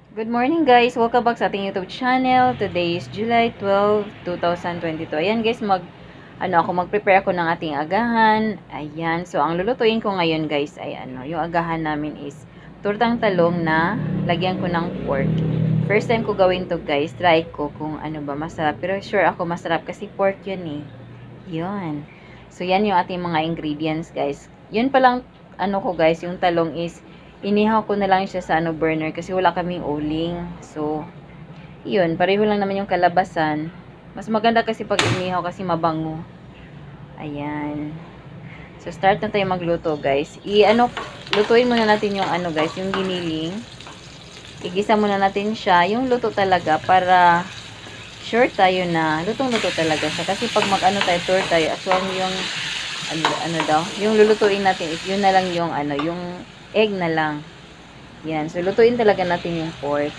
Good morning guys! Welcome back sa ating YouTube channel. Today is July 12, 2022. Ayan guys, mag-prepare ako ng ating agahan. Ayan, so ang lulutuin ko ngayon guys ay yung agahan namin is tortang talong na lagyan ko ng pork. First time ko gawin to guys, try ko kung ano ba masarap. Pero sure ako masarap kasi pork yun eh. Yun. So yan yung ating mga ingredients guys. Yun palang ko guys, yung talong is inihaw ko na lang siya sa burner kasi wala kaming uling. So, yun, pareho lang naman yung kalabasan. Mas maganda kasi pag inihaw kasi mabango. Ayan. So, start na tayo magluto, guys. Lutuin muna natin yung guys, yung giniling. Igisa muna natin siya, yung luto talaga para sure tayo na lutong-luto talaga siya. Kasi pag tayo, sure tayo, aswang yung yung lulutuin natin is yun na lang yung yung egg na lang. Yan. So, lutuin talaga natin yung pork.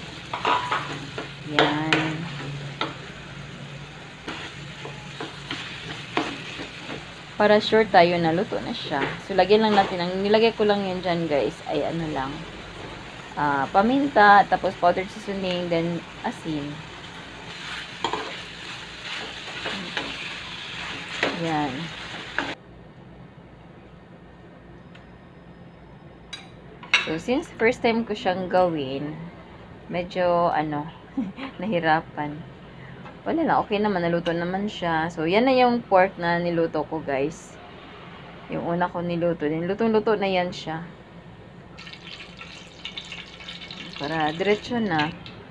Yan. Para sure tayo na luto na siya. So, lagyan lang natin. Ang nilagay ko lang yan dyan, guys, ay paminta, tapos powdered seasoning, then asin. Yan. So, since first time ko siyang gawin, medyo, nahirapan. Wala na, okay naman, naluto naman siya. So, yan na yung pork na niluto ko, guys. Yung una ko niluto. Lutong-luto na yan siya. Para diretso na.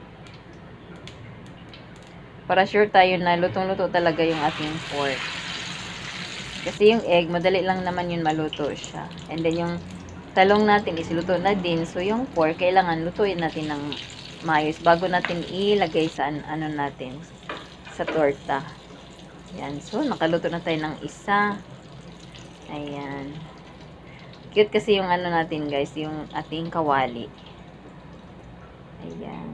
Para sure tayo na lutong-luto talaga yung ating pork. Kasi yung egg, madali lang naman yun maluto siya. And then, yung talong natin is luto na din. So, yung pork, kailangan lutuin natin ng maayos bago natin ilagay sa natin, sa torta. Yan. So, nakaluto na tayo ng isa. Ayan. Cute kasi yung natin, guys, yung ating kawali. Ayan.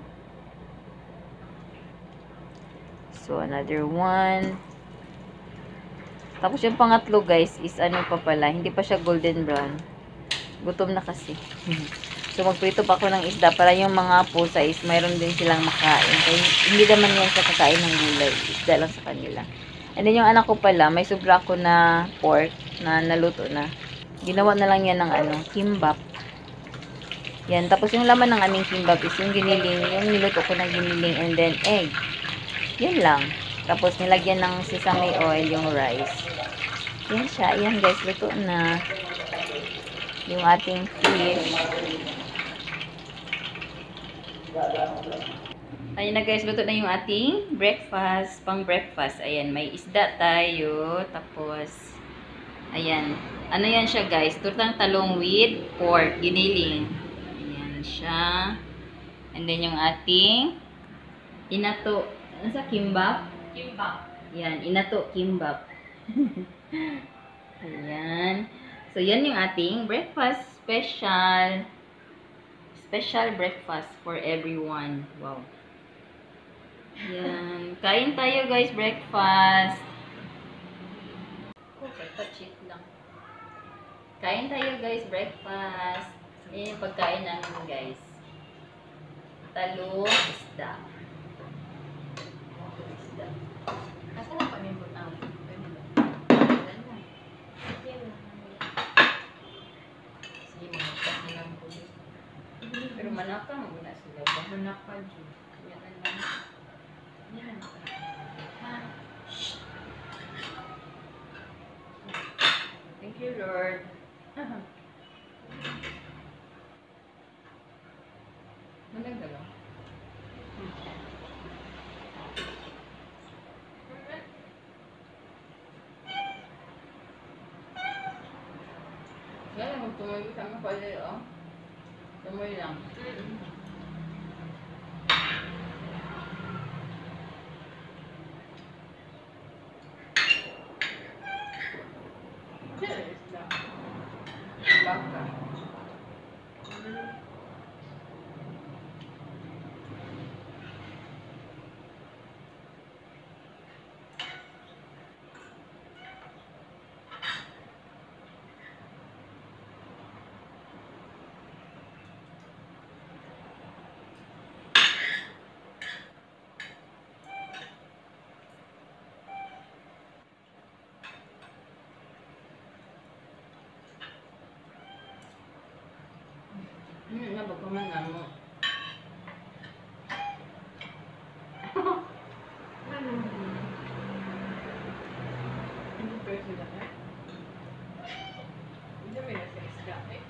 So, another one. Tapos, yung pangatlo, guys, is pa pala, hindi pa siya golden brown. Gutom na kasi. So, magprito pa ako ng isda para yung mga pusa is mayroon din silang makain. Kaya, hindi naman yan sa kakain ng gulay. Isda lang sa kanila. And then, yung anak ko pala, may sobra ko na pork na naluto na. Ginawa na lang yan ng kimbap. Yan. Tapos, yung laman ng aming kimbap is yung giniling, yung niluto ko ng giniling and then egg. Yan lang. Tapos, nilagyan ng sesame oil yung rice. Yan siya. Yan guys, luto na. Yung ating fish. Ayan na guys, luto na yung ating breakfast, pang breakfast. Ayan, may isda tayo. Tapos, ayan. Ano yan siya guys? Tortang talong with pork, giniling. Ayan siya. And then yung ating inato. Ano sa kimbap? Kimbap. Ayan, inato, kimbap. Ayan. So, yan yung ating breakfast special. Special breakfast for everyone. Wow. Yan. Kain tayo guys, breakfast. Cheat lang. Kain tayo guys, breakfast. Yan yung pagkain namin guys. Talong, isda. Isda. Asa na pamibot ang? Pero manaka mo na sila. Manaka dyan. Yan lang. Yan. Ha? Thank you, Lord. Managdalo. Yan, magtumoy ko sa mga pala, oh. Tumoy lang. Baka. Ano ba kumanan mo? Hindi pa sila ka? Hindi may nasa isda eh.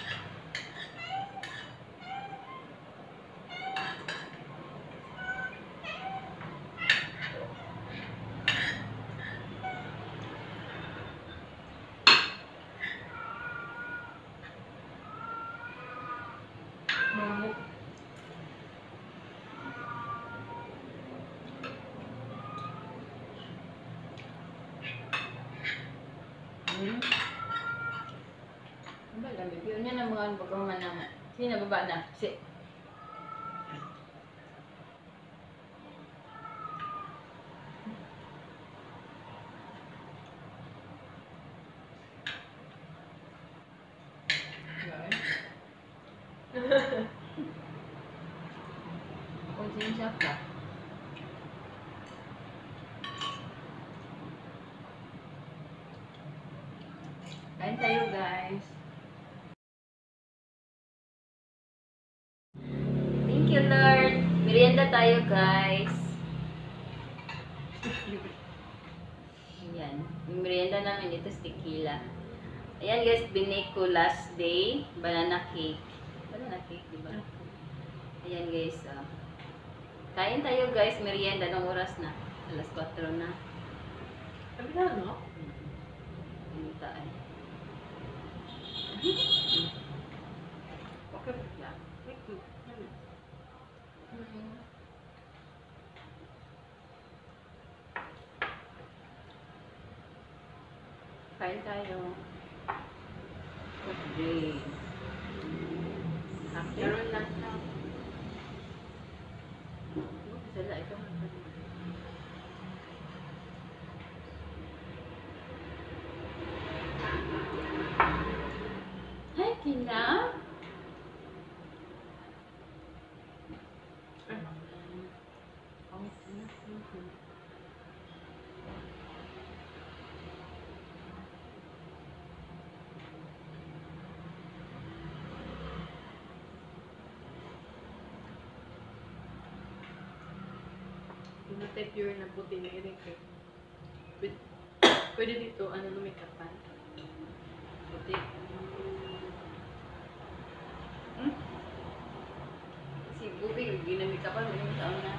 Mamuk. Ano ba lamig? Yun yan ang mga pagkumanan. Sino baba na? Si. Konsensya ka. Kain tayo guys. Thank you Lord. Merienda tayo guys. Ayan. Yung merienda namin ito is tequila. Ayan guys, binake ko last day. Banana cake. Banana cake, diba? Ayan guys. Kain tayo guys, merienda. Anong oras na? Alas 4 na. Sabi na, no? Pintaan. Okay ba siya? Kain tayo. Good day. Happy. Meron lang siya. Sala, ito. Hi, Kina. Pinatay pure na puti na iring eh. Pwede dito, ano na may kapan. Puti. Si Bubi, ginamit ka pa, may taon na.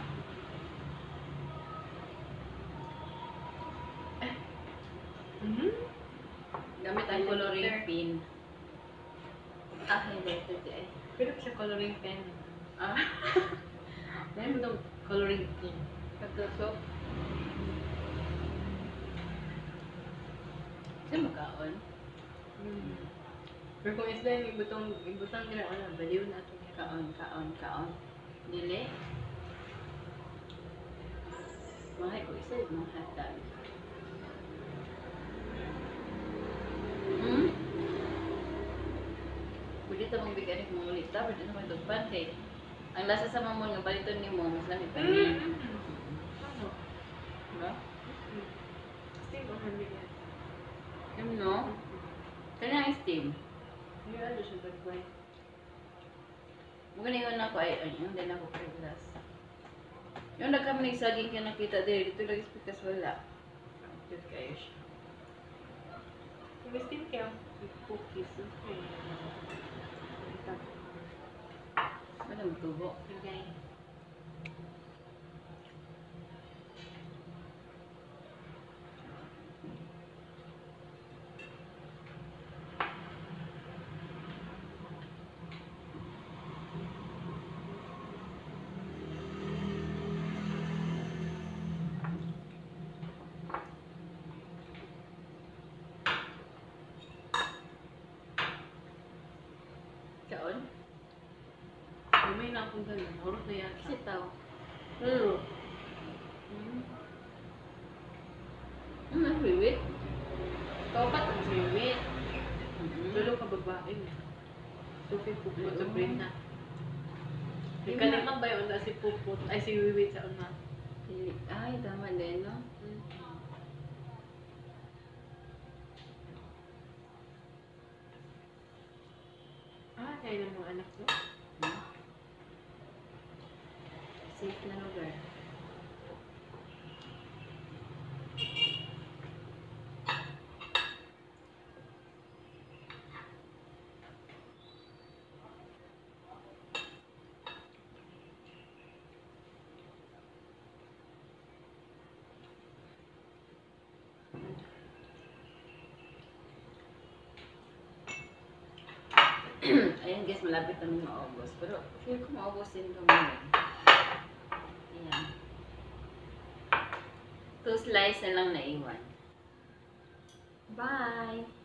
Gamit ang coloring pin. Ah, hindi. Ito ay. Pero siya coloring pen. Ah. Dahil mo daw coloring pen. Katusok. Siya magkaon. Pero kung isla yung ibutang nila, ano, baliw na ito. Kaon. Dili. Mahay ko isa yung mga hatag. Pwede ito mong bigyan ng mga ulita, pwede ito mong dugpan kay ang lasa sa mamon nga baliton ni mo, mas lamig pa niya. Ano? Diba? Steam o hindi yan? Ano no? Kanya ang steam. Hindi ano siya bagway. Magalingon ako ay, yung din ako kay glass. Yung nagkami nagsaging ka nakita din, dito lang ispikas wala. Cute kayo siya. May steam kaya cookies. Okay. Ano tubo? Okay. Kaon? May na akong ganun. Horot na yan. Kasi tao. Pero, Wiwit. kaupat ang siwit. Lalo ka babae. Tupin pupot sa brain na. May kalimang ba yun na si pupot? Ay, si wiwit sa una. Ay, tama din, no? Ah, kaya ng mga anak ko. safe na lugar. Ayan guys, malapit na maubos. Pero feel ko maubos din ito ngayon. Ayan. 2 slice na lang naiwan. Bye!